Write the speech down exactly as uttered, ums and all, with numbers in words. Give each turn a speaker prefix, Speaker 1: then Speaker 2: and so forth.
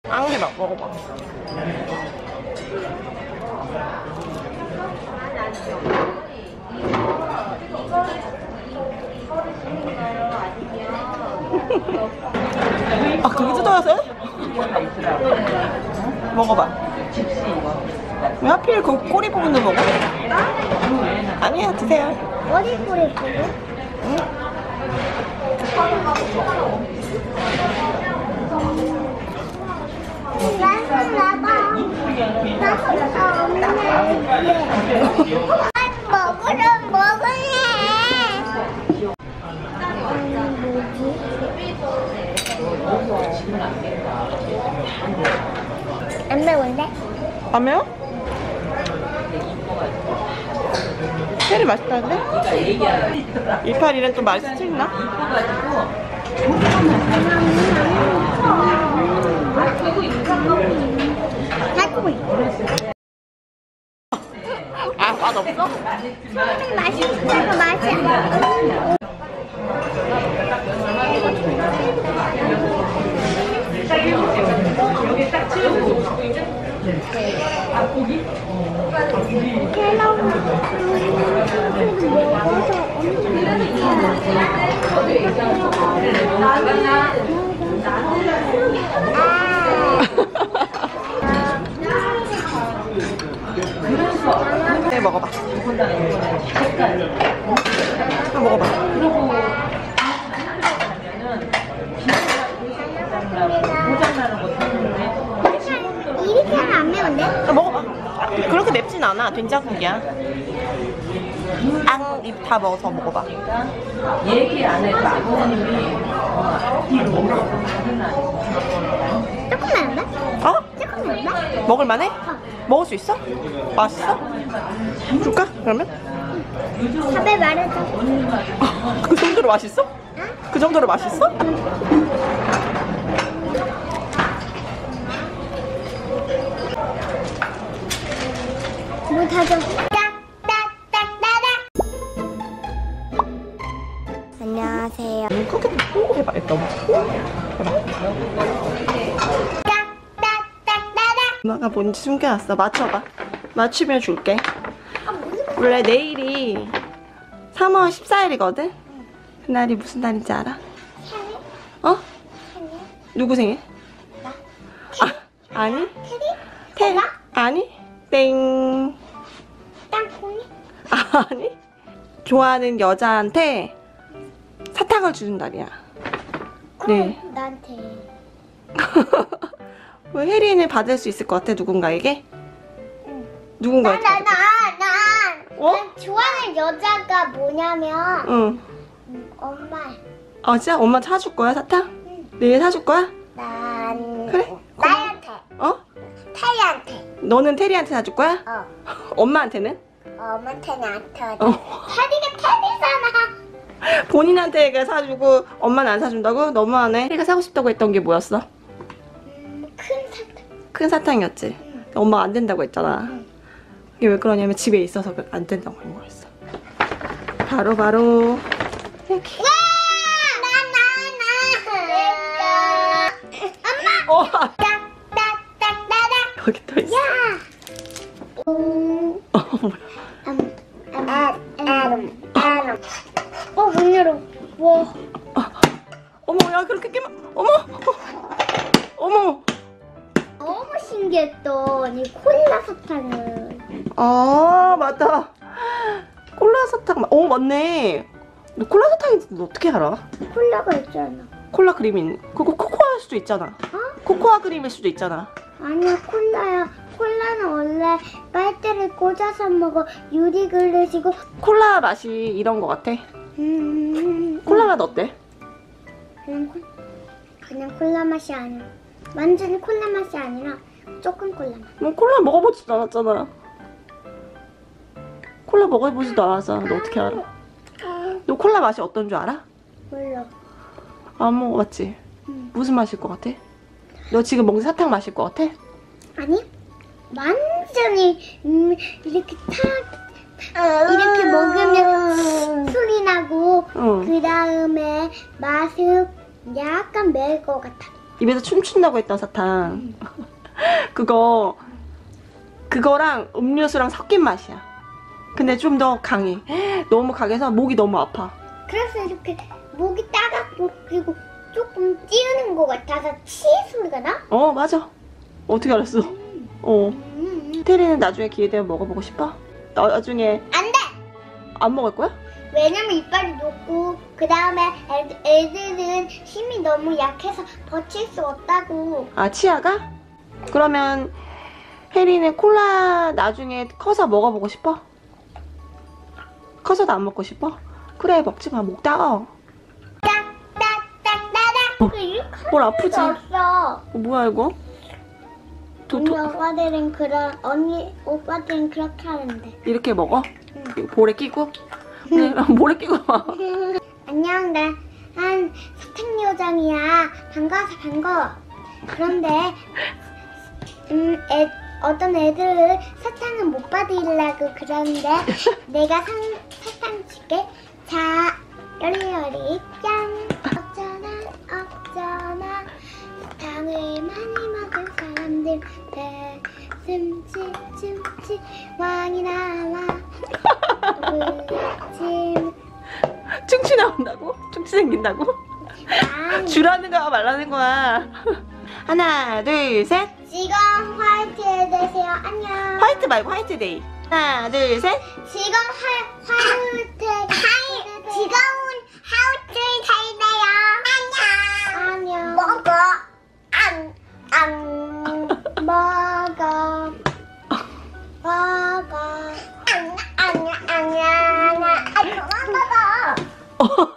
Speaker 1: 앙 해봐. 먹어봐. 아, 그게 뜯어야 돼? 먹어봐. 왜 하필 그 꼬리 부분을 먹어? 아니야, 드세요.
Speaker 2: 어디 꼬리 부분?
Speaker 1: 응?
Speaker 2: 나도 나도 먹으려 먹을래. 안 매운데?
Speaker 1: 안 매워? 체리 맛있다는데? 이파리는 또 맛이 틀리나? 아, 맛없어?
Speaker 2: 처음에 맛있다고 맛이 안 나.
Speaker 1: 네, 먹어봐. 아, 먹어봐.
Speaker 2: 이렇게 하면 안 매운데?
Speaker 1: 아, 먹어봐. 그렇게 맵진 않아. 된장국이야. 앙, 입 다 먹어서 먹어봐.
Speaker 3: 얘기 안 해도 아버님이
Speaker 2: 조금 매운데?
Speaker 1: 어?
Speaker 2: 조금 매운데?
Speaker 1: 먹을만해? 먹을 수 있어? 맛있어? 줄까? 그러면?
Speaker 2: 밥에 말해줘.
Speaker 1: 아, 그 정도로 맛있어? 그 정도로 맛있어?
Speaker 2: 물 타줘. 딱딱딱딱딱. 안녕하세요.
Speaker 1: 크게 뽀고 해봐. 일단 해봐.
Speaker 2: 딱딱딱딱딱.
Speaker 1: 엄마가 뭔지 숨겨놨어. 맞춰봐. 맞추면 줄게. 원래 내일이 삼월 십사일이거든? 그날이 무슨 날인지 알아?
Speaker 2: 생일?
Speaker 1: 어?
Speaker 2: 생일?
Speaker 1: 누구 생일?
Speaker 2: 나?
Speaker 1: 아, 아니?
Speaker 2: 테리?
Speaker 1: 태?
Speaker 2: 엄마?
Speaker 1: 아니? 땡.
Speaker 2: 땅콩이?
Speaker 1: 아니? 좋아하는 여자한테 사탕을 주는 날이야. 네.
Speaker 2: 어, 나한테.
Speaker 1: 왜 혜린을 받을 수 있을 것 같아? 누군가에게?
Speaker 2: 응.
Speaker 1: 누군가에게?
Speaker 2: 나, 나, 나, 난,
Speaker 1: 어?
Speaker 2: 난 좋아하는 여자가 뭐냐면,
Speaker 1: 응.
Speaker 2: 음, 엄마.
Speaker 1: 아, 진짜? 엄마 사줄 거야, 사탕?
Speaker 2: 응.
Speaker 1: 내일 사줄 거야?
Speaker 2: 난,
Speaker 1: 그래?
Speaker 2: 나한테.
Speaker 1: 어?
Speaker 2: 테리한테.
Speaker 1: 너는 테리한테 사줄 거야?
Speaker 2: 어.
Speaker 1: 엄마한테는?
Speaker 2: 엄마한테는 안 터.
Speaker 1: 어.
Speaker 2: 테리가 테리잖아.
Speaker 1: 본인한테 사주고 엄마는 안 사준다고? 너무하네. 혜리가 사고 싶다고 했던 게 뭐였어?
Speaker 2: 음, 큰 사탕.
Speaker 1: 큰 사탕이었지?
Speaker 2: 응.
Speaker 1: 엄마가 안 된다고 했잖아.
Speaker 2: 응.
Speaker 1: 이게 왜 그러냐면 집에 있어서 안 된다고 한 거였어. 바로 바로 이렇게.
Speaker 2: 와! 나, 나, 나. 엄마!
Speaker 1: 어!
Speaker 2: 딱딱딱딱딱.
Speaker 1: 여기 또 있어.
Speaker 2: 야! 음,
Speaker 1: 어, 뭐야.
Speaker 2: 음, 음, 음, 음. 어, 문 열어. 와.
Speaker 1: 어머, 야, 그렇게 깨면, 어머! 어머!
Speaker 2: 너무 신기했다. 이 콜라 사탕을.
Speaker 1: 아, 맞다. 콜라 사탕, 마- 어, 맞네. 너 콜라 사탕인지 너 어떻게 알아?
Speaker 2: 콜라가 있잖아.
Speaker 1: 콜라 그림인, 그거 코코아일 수도 있잖아.
Speaker 2: 어?
Speaker 1: 코코아 그림일 수도 있잖아.
Speaker 2: 아니야, 콜라야. 콜라는 원래 빨대를 꽂아서 먹어. 유리 그릇이고.
Speaker 1: 콜라 맛이 이런 거 같아.
Speaker 2: 음,
Speaker 1: 콜라 맛 어때?
Speaker 2: 그냥, 콜, 그냥 콜라 맛이 아니야. 완전히 콜라 맛이 아니라 조금 콜라 맛.
Speaker 1: 너 콜라 먹어보지도 않았잖아. 콜라 먹어보지도 않았잖아. 너 어떻게 알아? 너 콜라 맛이 어떤 줄 알아?
Speaker 2: 몰라.
Speaker 1: 안 먹어봤지?
Speaker 2: 응.
Speaker 1: 무슨 맛일 것 같아? 너 지금 먹는 사탕 맛일 것 같아?
Speaker 2: 아니? 완전히 음, 이렇게 탁 이렇게 먹으면 소리 나고
Speaker 1: 응.
Speaker 2: 그 다음에 맛은 약간 매울 것 같아.
Speaker 1: 입에서 춤춘다고 했던 사탕. 그거 그거랑 음료수랑 섞인 맛이야. 근데 좀 더 강해. 너무 강해서 목이 너무 아파.
Speaker 2: 그래서 이렇게 목이 따갑고 그리고 조금 찌우는 것 같아서 치 소리가 나?
Speaker 1: 어 맞아. 어떻게 알았어? 어.
Speaker 2: 음.
Speaker 1: 테리는 나중에 기회 되면 먹어보고 싶어? 나, 나중에
Speaker 2: 안 돼!
Speaker 1: 안 먹을 거야?
Speaker 2: 왜냐면 이빨이 높고 그 다음에 애들은 힘이 너무 약해서 버틸 수 없다고.
Speaker 1: 아 치아가? 그러면 혜리는 콜라 나중에 커서 먹어보고 싶어? 커서도 안 먹고 싶어? 그래 먹지 마. 목 따가워.
Speaker 2: 딱딱딱따닥.
Speaker 1: 뭘 아프지?
Speaker 2: 없어.
Speaker 1: 어, 뭐야 이거? 도,
Speaker 2: 언니
Speaker 1: 도,
Speaker 2: 오빠들은 그런 언니 오빠들은 그렇게 하는데.
Speaker 1: 이렇게 먹어?
Speaker 2: 응.
Speaker 1: 이거 볼에 끼고? 네, 볼에 끼고 와.
Speaker 2: 안녕, 나 한 사탕 요정이야. 반가워서 반가워. 그런데 음, 애, 어떤 애들은 사탕은 못 받으려고 그러는데 내가 상, 사탕 줄게. 자, 요리요리 짠. 어쩌나 어쩌나 사탕을 많이 먹은 사람들 배슴치 춤치 왕이 나와. 침
Speaker 1: 충치 나온다고? 충치 생긴다고?
Speaker 2: 아니.
Speaker 1: 주라는 거야 말라는 거야? 하나 둘 셋.
Speaker 2: 지금 화이트에 되세요. 안녕.
Speaker 1: 화이트 말고 화이트데이. 하나 둘 셋.
Speaker 2: 지금 화, 화이트 하이 지금은 하우트 잘 돼요. 안녕. 안녕. 먹어. 안, 안 먹어. 먹어. 안, 안, 안, 안, 안, 안, 그만 먹어.